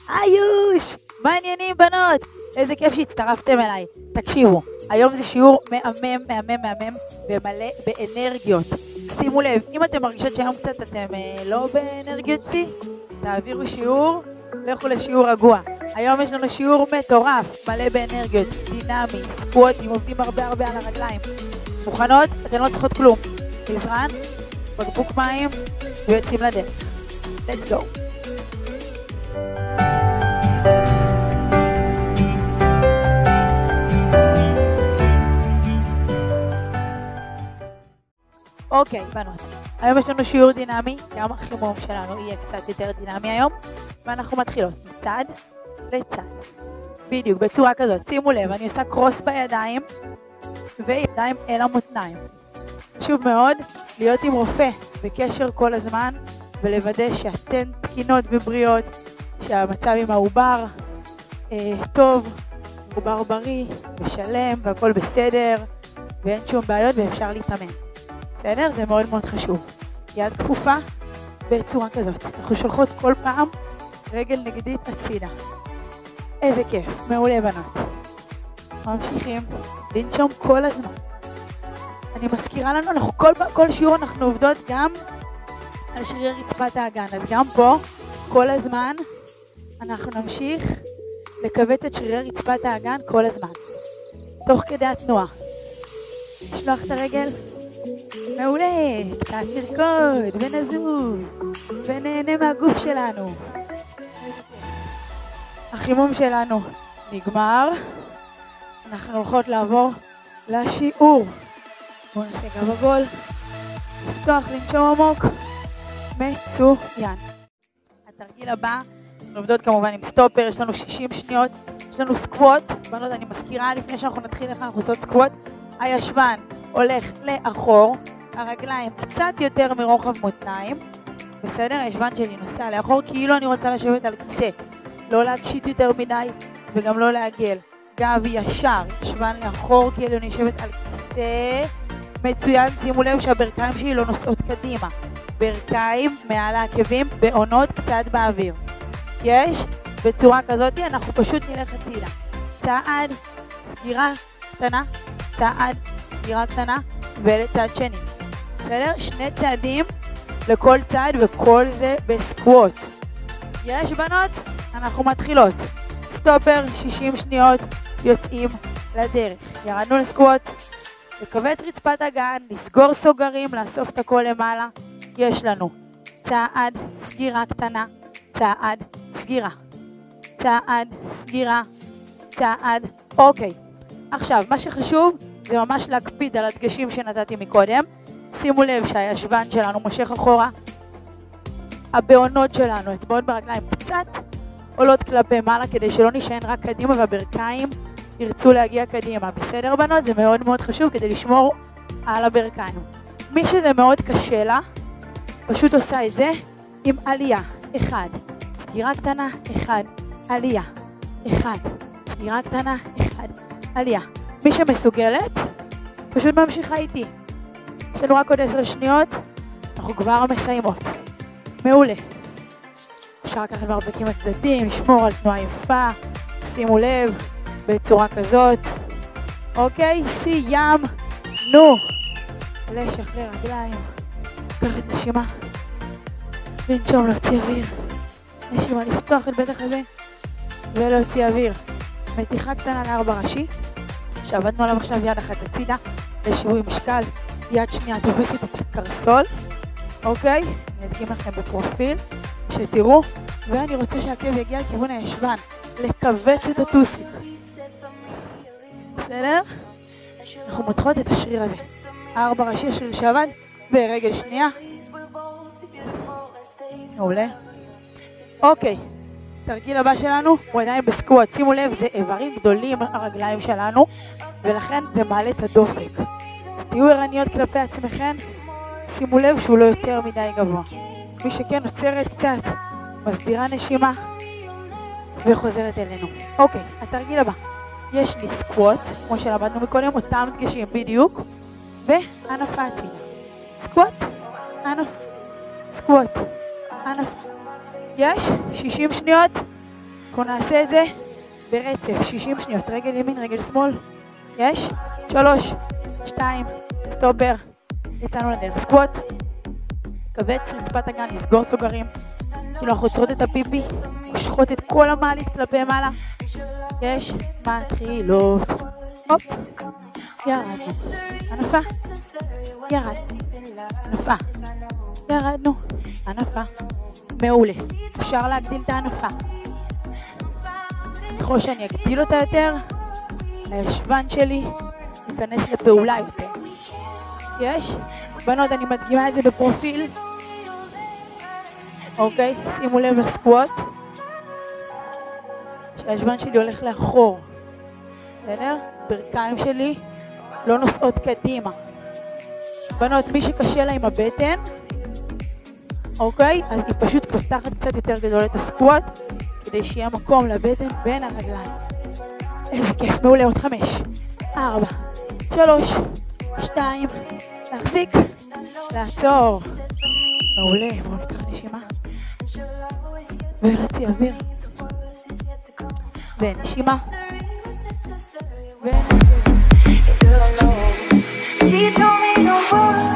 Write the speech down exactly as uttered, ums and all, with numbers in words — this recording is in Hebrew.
איוש! מעניינים בנות! איזה כיף שהצטרפתם אליי. תקשיבו, היום זה שיעור מהמם, מהמם, מהמם, ומלא באנרגיות. שימו לב, אם אתם מרגישות שהיום קצת אתם אה, לא באנרגיות שיא, תעבירו שיעור, לכו לשיעור רגוע. היום יש לנו שיעור מטורף, מלא באנרגיות, דינמי, סקווטים, עובדים הרבה הרבה על הרגליים. מוכנות? אתן לא צריכות כלום. מזרן, בקבוק מים, ויוצאים לדרך. Let's go. אוקיי, בנות. היום יש לנו שיעור דינמי, גם החימום שלנו יהיה קצת יותר דינמי היום, ואנחנו מתחילות מצד לצד. בדיוק, בצורה כזאת. שימו לב, אני עושה קרוס בידיים, וידיים אל המותניים. חשוב מאוד להיות עם רופא בקשר כל הזמן, ולוודא שאתן תקינות ובריאות, שהמצב עם העובר אה, טוב, עובר בריא ושלם והכל בסדר, ואין שום בעיות ואפשר להתאמן. בסדר? זה מאוד מאוד חשוב. יד כפופה בצורה כזאת. אנחנו שולחות כל פעם רגל נגדית הצידה. איזה כיף, מעולה בנות. ממשיכים לנשום כל הזמן. אני מזכירה לנו, אנחנו כל, כל שיעור אנחנו עובדות גם על שריר רצפת האגן. אז גם פה, כל הזמן, אנחנו נמשיך לקבץ את שרירי רצפת האגן כל הזמן. תוך כדי התנועה. נשלוח את הרגל. מעולה, קצת נרקוד ונזוז ונהנה מהגוף שלנו. החימום שלנו נגמר. אנחנו הולכות לעבור לשיעור. בואו נעשה גב עגול. לפתוח, לנשום עמוק. מצוין. התרגיל הבא, אנחנו עובדות כמובן עם סטופר, יש לנו שישים שניות. יש לנו סקווט. בנות, אני מזכירה לפני שאנחנו נתחיל איך אנחנו עושות סקווט. הישבן הולך לאחור. הרגליים קצת יותר מרוחב מותניים, בסדר? הישבן שלי נוסע לאחור, כאילו אני רוצה לשבת על כיסא, לא להקשיט יותר מדי וגם לא לעגל. גב ישר, ישבן לאחור, כאילו אני יושבת על כיסא. מצוין, שימו לב שהברכיים שלי לא נוסעות קדימה. ברכיים מעל העקבים בעונות קצת באוויר. יש? בצורה כזאת אנחנו פשוט נלך הצידה. צעד, סגירה קטנה, צעד, סגירה קטנה, ולצד שני. בסדר? שני צעדים לכל צעד וכל זה בסקווט. יש בנות? אנחנו מתחילות. סטופר, שישים שניות, יוצאים לדרך. ירדנו לסקווט, לקבץ רצפת אגן, לסגור סוגרים, לאסוף את הכל למעלה. יש לנו צעד, סגירה קטנה, צעד, סגירה. צעד, סגירה, צעד. אוקיי. עכשיו, מה שחשוב זה ממש להקפיד על הדגשים שנתתי מקודם. שימו לב שהישבן שלנו מושך אחורה. הבעונות שלנו, אצבעות ברגליים קצת עולות כלפי מעלה כדי שלא נשען רק קדימה והברכיים ירצו להגיע קדימה. בסדר בנות? זה מאוד מאוד חשוב כדי לשמור על הברכיים. מי שזה מאוד קשה לה, פשוט עושה את זה עם עלייה. אחד, סגירה קטנה, אחד, עלייה. אחד, סגירה קטנה, אחד, עלייה. מי שמסוגלת, פשוט ממשיכה איתי. יש לנו רק עוד עשר שניות, אנחנו כבר מסיימות. מעולה. אפשר לקחת מרפקים הצדדים, לשמור על תנועה יפה, שימו לב, בצורה כזאת. אוקיי, סיים. נו. לשחרר רגליים. לקחת נשימה. לנשום, להוציא אוויר. נשימה, לפתוח את בית החזה ולהוציא אוויר. מתיחה קטנה לארבע ראשי. שעבדנו עליו עכשיו יד אחת הצידה, לשיווי משקל, יד שנייה תופסת את הקרסול, אוקיי? אני אדגים לכם בפרופיל, שתראו, ואני רוצה שהעקב יגיע לכיוון הישבן, לקבץ את הטוסיק. בסדר? אנחנו מותחות את השריר הזה. ארבע ראשי השריר שעבד, ורגל שנייה. מעולה. אוקיי. התרגיל הבא שלנו הוא עדיין בסקווט. שימו לב, זה איברים גדולים הרגליים שלנו, ולכן זה מעלה את הדופק. אז תהיו ערניות כלפי עצמכם, שימו לב שהוא לא יותר מדי גבוה. מי שכן עוצרת קצת, מסדירה נשימה, וחוזרת אלינו. אוקיי, התרגיל הבא. יש לי סקווט, כמו שלמדנו מקודם, אותם דגשים בדיוק, וענפה הצידה. סקווט, ענפה, סקווט, ענפה. יש שישים שניות, אנחנו נעשה את זה ברצף, שישים שניות, רגל ימין, רגל שמאל, יש? שלוש, שתיים, סטופר, יצאנו לדרך, סקווט, כבד רצפת הגן, נסגור סוגרים, כאילו אנחנו עוצרות את הפיפי, מושכות את כל המעלית כלפי מעלה, יש? מתחילות, הופ, ירדנו, ענפה, ירדנו, ענפה, ירדנו, ענפה, מעולה, אפשר להגדיל את הענפה, ככל שאני אגדיל אותה יותר, הישבן שלי ייכנס לפעולה יותר. יש? בנות, אני מדגימה את זה בפרופיל. אוקיי, שימו לב לסקווט. שהישבן שלי הולך לאחור. בסדר? ברכיים שלי לא נוסעות קדימה. בנות, מי שקשה לה עם הבטן, אוקיי? אז היא פשוט פותחת קצת יותר גדול את הסקווט, כדי שיהיה מקום לבטן בין הרגליים. איזה כיף, מעולה, עוד חמש, ארבע, שלוש, שתיים, להחזיק, לעצור. מעולה, בואו ניקח נשימה. ולהוציא אוויר. ונשימה. ונשימה.